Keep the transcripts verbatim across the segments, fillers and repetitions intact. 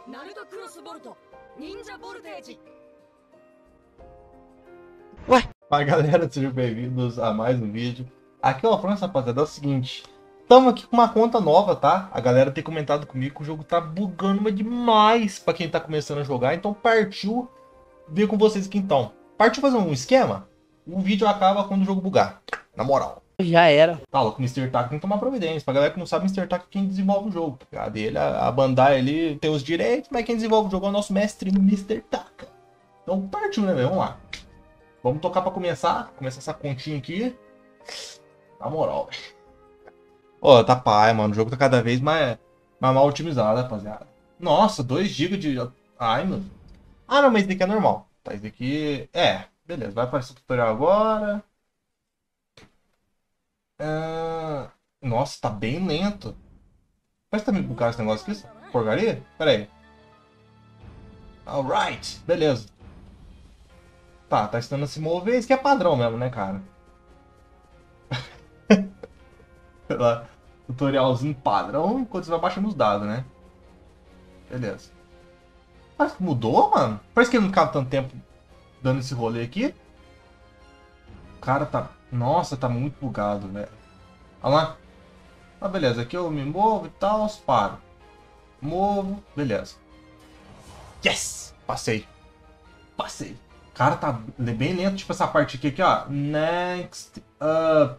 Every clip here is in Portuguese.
Ué? Fala galera, sejam bem-vindos a mais um vídeo. Aqui é o França, rapaziada, é o seguinte. Estamos aqui com uma conta nova, tá? A galera tem comentado comigo que o jogo tá bugando mas demais pra quem tá começando a jogar. Então partiu ver com vocês aqui então. Partiu fazer um esquema? O vídeo acaba quando o jogo bugar. Na moral. Já era. Fala, com o mister Taka tem que tomar providência. Pra galera que não sabe, o mister Taka é quem desenvolve o jogo. Tá ligado? Ele, a, a Bandai ali tem os direitos, mas quem desenvolve o jogo é o nosso mestre mister Taka. Então partiu, né, velho? Vamos lá. Vamos tocar pra começar. Começar essa continha aqui. Na moral, velho. Ó, tá pai, mano. O jogo tá cada vez mais, mais mal otimizado, rapaziada. Nossa, dois gigas de... Ai, mano. Ah, não, mas esse daqui é normal. Tá, esse daqui... É, beleza. Vai aparecer o tutorial agora. Ah... Nossa, tá bem lento. Parece que tá meio bugado esse negócio aqui. Porcaria? Pera aí. Alright, beleza. Tá, tá ensinando a se mover. Isso que é padrão mesmo, né, cara? Lá, tutorialzinho padrão enquanto você vai baixando os dados, né? Beleza. Parece que mudou, mano. Parece que ele não ficava tanto tempo dando esse rolê aqui. O cara tá... Nossa, tá muito bugado, velho. Olha lá. Ah, beleza. Aqui eu me movo e tal, paro. Movo, beleza. Yes! Passei. Passei. Cara, tá bem lento, tipo essa parte aqui, aqui, ó. Next up.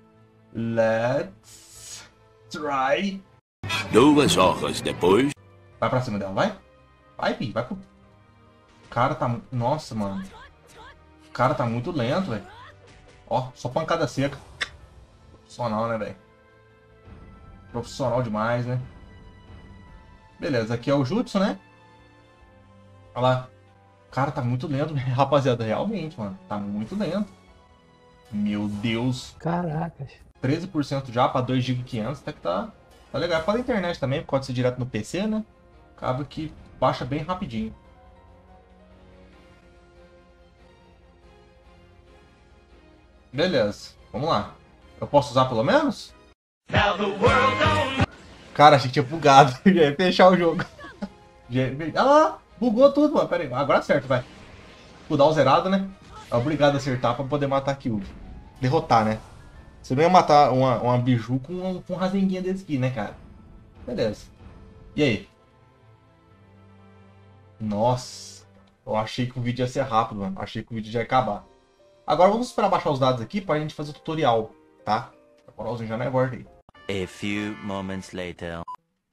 Let's try. Duas horas depois. Vai pra cima dela, vai. Vai, Pi, vai pro... O cara tá... Nossa, mano. O cara tá muito lento, velho. Ó, só pancada seca. Profissional, né, velho? Profissional demais, né? Beleza, aqui é o Jutsu, né? Olha lá. O cara tá muito lento, rapaziada. Realmente, mano. Tá muito lento. Meu Deus. Caracas. treze por cento já pra dois gigas e quinhentos. Até que tá, tá legal. Para a internet também, pode ser direto no P C, né? Acaba que baixa bem rapidinho. Beleza. Vamos lá. Eu posso usar pelo menos? Cara, achei que tinha bugado. Já ia fechar o jogo. Ah lá, bugou tudo, mano. Pera aí. Agora acerta, vai. Vou dar o zerado, né? É obrigado a acertar pra poder matar aqui o... Derrotar, né? Você não ia matar uma, uma biju com um, com um rasenguinha desse aqui, né, cara? Beleza. E aí? Nossa. Eu achei que o vídeo ia ser rápido, mano. Achei que o vídeo já ia acabar. Agora vamos esperar baixar os dados aqui pra gente fazer o tutorial, tá? A moralzinha já não é borda aí. A few moments later.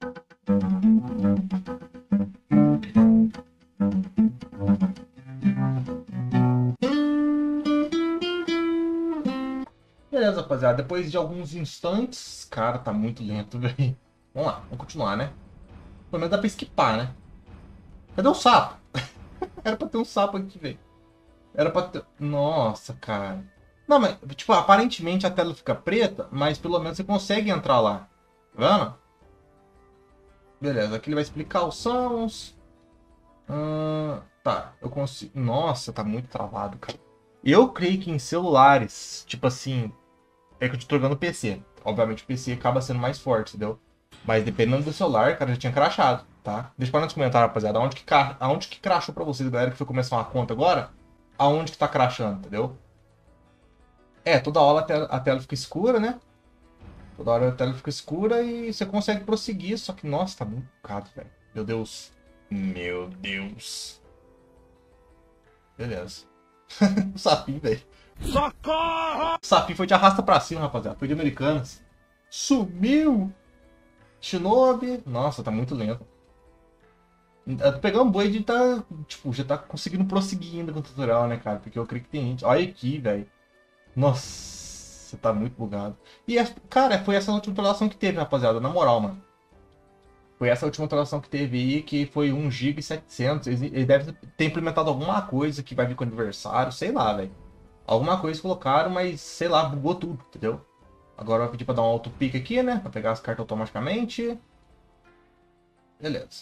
Beleza, rapaziada. Depois de alguns instantes... Cara, tá muito lento, velho. Vamos lá, vamos continuar, né? Pelo menos dá pra esquipar, né? Cadê o sapo? Era pra ter um sapo aqui, velho. Era pra ter... Nossa, cara. Não, mas, tipo, aparentemente a tela fica preta, mas pelo menos você consegue entrar lá. Tá vendo? Beleza, aqui ele vai explicar os sons. Hum, tá, eu consigo... Nossa, tá muito travado, cara. Eu creio que em celulares, tipo assim... É que eu tô jogando P C. Obviamente o P C acaba sendo mais forte, entendeu? Mas dependendo do celular, cara, já tinha crashado, tá? Deixa para nos comentários, rapaziada, aonde que, cra... aonde que crashou pra vocês, galera, que foi começar uma conta agora? Aonde que tá crashando, entendeu? É, toda hora a tela, a tela fica escura, né? Toda hora a tela fica escura e você consegue prosseguir, só que, nossa, tá muito bugado, velho. Meu Deus. Meu Deus. Beleza. O sapinho, velho. Socorro! O sapinho foi de arrasta pra cima, rapaziada. Foi de Americanas. Sumiu! Shinobi. Nossa, tá muito lento. Eu tô pegando boi de tá... Tipo, já tá conseguindo prosseguir ainda com o tutorial, né, cara? Porque eu creio que tem gente... Olha aqui, velho. Nossa, tá muito bugado. E, cara, foi essa última atualização que teve, rapaziada. Na moral, mano. Foi essa última atualização que teve aí, que foi um giga e setecentos. Eles, eles devem ter implementado alguma coisa que vai vir com o aniversário, sei lá, velho. Alguma coisa colocaram, mas, sei lá, bugou tudo, entendeu? Agora vai pedir pra dar um auto-pick aqui, né? Pra pegar as cartas automaticamente. Beleza.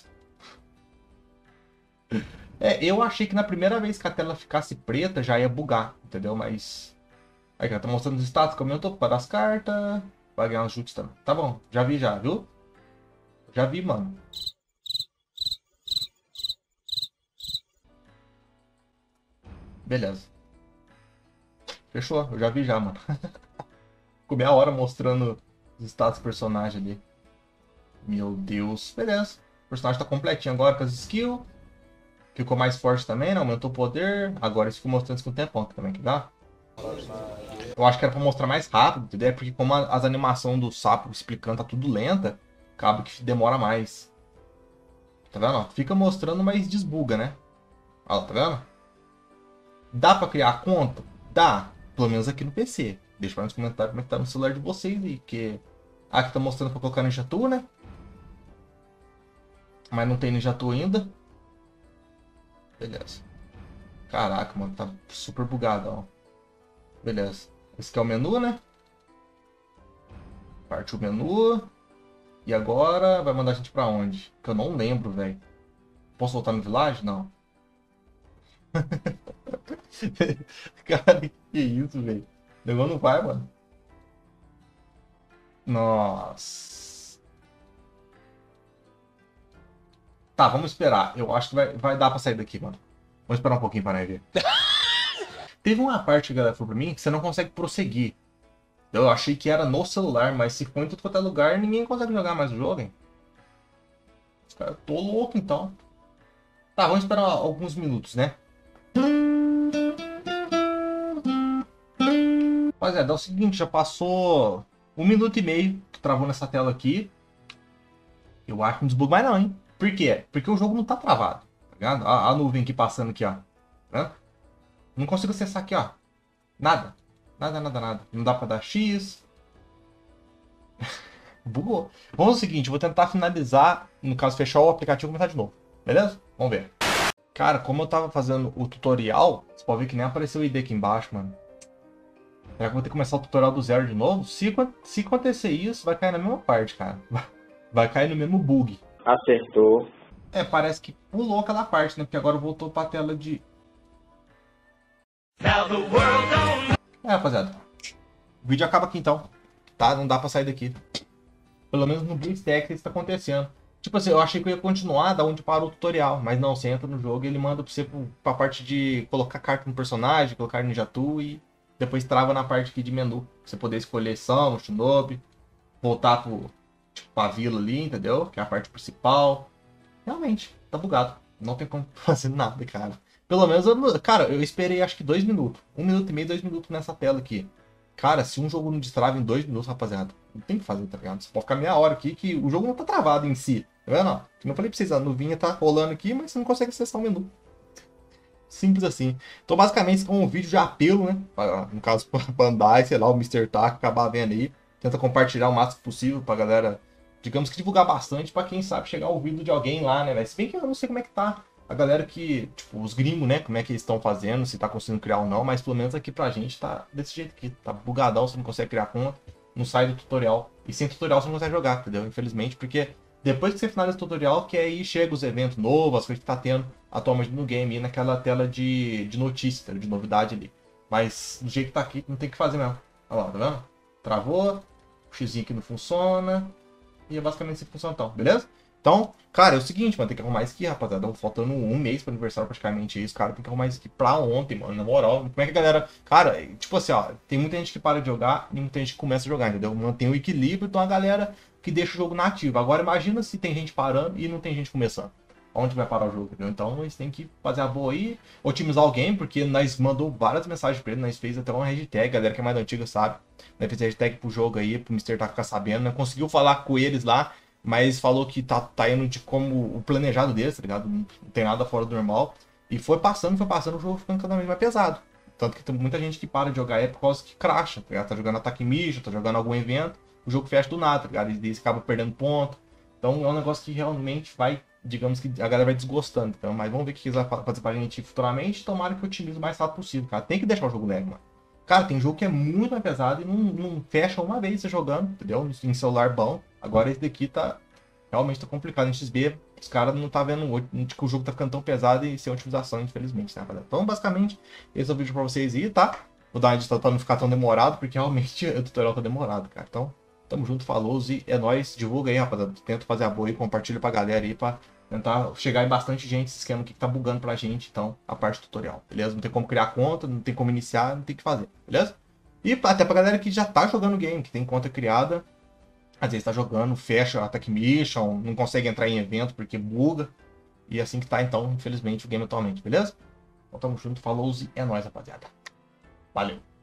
É, eu achei que na primeira vez que a tela ficasse preta já ia bugar, entendeu? Mas... Aí, cara, tá mostrando os status que aumentou para as cartas. Vai ganhar uns chutes também. Tá bom, já vi já, viu? Já vi, mano. Beleza. Fechou, eu já vi já, mano. Ficou meia hora mostrando os status do personagem ali. Meu Deus. Beleza. O personagem tá completinho agora com as skills. Ficou mais forte também, né? Aumentou o poder. Agora isso ficou mostrando isso com o tempão também, que dá. Eu acho que era pra mostrar mais rápido, entendeu? Porque como a, as animações do sapo explicando tá tudo lenta, acaba que demora mais. Tá vendo? Fica mostrando, mas desbuga, né? Olha lá, tá vendo? Dá pra criar conta? Dá. Pelo menos aqui no P C. Deixa nos comentários como é que tá no celular de vocês aí. Que aqui tá mostrando pra colocar Ninja Tool, né? Mas não tem Ninja Tool ainda. Beleza. Caraca, mano. Tá super bugado, ó. Beleza. Esse aqui é o menu, né? Partiu o menu. E agora vai mandar a gente pra onde? Que eu não lembro, velho. Posso voltar no village? Não. Cara, que isso, velho. O negócio não vai, mano. Nossa. Tá, vamos esperar. Eu acho que vai, vai dar pra sair daqui, mano. Vamos esperar um pouquinho pra nós ver. Teve uma parte que a galera falou pra mim que você não consegue prosseguir. Eu achei que era no celular, mas se for em tudo quanto é lugar, ninguém consegue jogar mais o jogo, hein? Eu tô louco, então. Tá, vamos esperar alguns minutos, né? Rapaziada, é o seguinte, já passou um minuto e meio que travou nessa tela aqui. Eu acho que não desbuga mais não, hein? Por quê? Porque o jogo não tá travado, tá ligado? A, a nuvem aqui passando aqui, ó. Né? Não consigo acessar aqui, ó. Nada. Nada, nada, nada. Não dá pra dar X. Bugou. Vamos ao seguinte, vou tentar finalizar, no caso fechar o aplicativo e começar de novo. Beleza? Vamos ver. Cara, como eu tava fazendo o tutorial, você pode ver que nem apareceu o I D aqui embaixo, mano. Será que eu vou ter que começar o tutorial do zero de novo? Se, se acontecer isso, vai cair na mesma parte, cara. Vai cair no mesmo bug. Acertou. É, parece que pulou aquela parte, né? Porque agora voltou pra tela de... É, rapaziada. O vídeo acaba aqui então. Tá? Não dá pra sair daqui. Pelo menos no BlitzTech isso tá acontecendo. Tipo assim, eu achei que eu ia continuar da onde parou o tutorial. Mas não, você entra no jogo e ele manda pra você pra parte de colocar carta no personagem, colocar Ninja Tool e depois trava na parte aqui de menu. Pra você poder escolher São, Shinobi, voltar pro, tipo, pra vila ali, entendeu? Que é a parte principal. Realmente, tá bugado. Não tem como fazer nada, cara. Pelo menos, eu, cara, eu esperei acho que dois minutos. Um minuto e meio, dois minutos nessa tela aqui. Cara, se um jogo não destrava em dois minutos, rapaziada, não tem o que fazer, tá ligado? Você pode ficar meia hora aqui que o jogo não tá travado em si. Tá vendo? Ó, como eu falei pra vocês, a nuvinha tá rolando aqui, mas você não consegue acessar o menu. Simples assim. Então, basicamente, isso é um vídeo de apelo, né? Pra, no caso, pra Bandai, sei lá, o mister Taco acabar vendo aí. Tenta compartilhar o máximo possível pra galera, digamos que divulgar bastante pra quem sabe chegar ao ouvido de alguém lá, né, velho? Se bem que eu não sei como é que tá a galera que, tipo, os gringos, né, como é que eles estão fazendo, se tá conseguindo criar ou não, mas pelo menos aqui pra gente tá desse jeito aqui, tá bugadão, você não consegue criar conta, não sai do tutorial, e sem tutorial você não consegue jogar, entendeu? Infelizmente, porque depois que você finaliza o tutorial, que aí chega os eventos novos, as coisas que tá tendo atualmente no game, e naquela tela de, de notícia, de novidade ali. Mas do jeito que tá aqui, não tem o que fazer mesmo. Olha lá, tá vendo? Travou, o xizinho aqui não funciona, e é basicamente assim que funciona então, beleza? Então, cara, é o seguinte, mano, tem que arrumar isso aqui, rapaziada. Faltando um mês pro aniversário praticamente isso, cara. Tem que arrumar isso aqui pra ontem, mano. Na moral, como é que a galera... Cara, tipo assim, ó, tem muita gente que para de jogar e muita gente que começa a jogar, entendeu? Mantém o equilíbrio, então a galera que deixa o jogo nativo. Agora imagina se tem gente parando e não tem gente começando. Onde vai parar o jogo, entendeu? Então eles têm que fazer a boa aí, otimizar o game, porque nós mandou várias mensagens pra ele, nós fez até uma hashtag, a galera que é mais antiga sabe. Nós fez hashtag pro jogo aí, pro mister Taco ficar sabendo, né? Conseguiu falar com eles lá, mas falou que tá, tá indo de como o planejado deles, tá ligado? Não tem nada fora do normal. E foi passando, foi passando, o jogo ficando cada vez mais pesado. Tanto que tem muita gente que para de jogar é por causa que crasha, tá ligado? Tá jogando ataque mijo, tá jogando algum evento, o jogo fecha do nada, tá ligado? E eles acabam perdendo ponto. Então é um negócio que realmente vai, digamos que a galera vai desgostando. Então, mas vamos ver o que eles vão fazer pra gente futuramente. Tomara que eu otimize o mais rápido possível, cara. Tem que deixar o jogo leve, mano. Cara, tem jogo que é muito mais pesado e não, não fecha uma vez você jogando, entendeu? Em celular bom. Agora esse daqui tá... Realmente tá complicado. Em X B, os caras não tá vendo que o jogo tá ficando tão pesado e sem otimização, infelizmente, né, rapaziada? Então, basicamente, esse é o vídeo pra vocês aí, tá? Vou dar uma edição pra não ficar tão demorado, porque realmente o tutorial tá demorado, cara. Então, tamo junto, falou e é nóis. Divulga aí, rapaziada. Tenta fazer a boa aí, compartilha pra galera aí, pra Tentar chegar em bastante gente esse esquema aqui que tá bugando pra gente, então, a parte do tutorial, beleza? Não tem como criar conta, não tem como iniciar, não tem o que fazer, beleza? E até pra galera que já tá jogando o game, que tem conta criada, às vezes tá jogando, fecha Attack Mission, não consegue entrar em evento porque buga, e assim que tá, então, infelizmente, o game atualmente, beleza? Então tamo junto, falou e é nóis, rapaziada. Valeu!